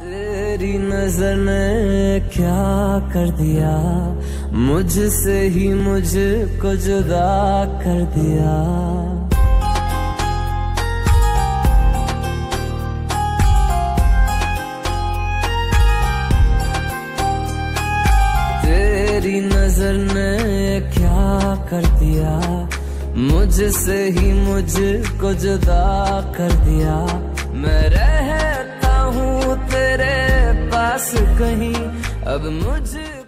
तेरी नजर ने क्या कर दिया, मुझसे ही मुझको जुदा कर दिया। तेरी नजर ने क्या कर दिया, मुझसे ही मुझको जुदा कर दिया। मैं रहता हूँ तेरे पास कहीं, अब मुझे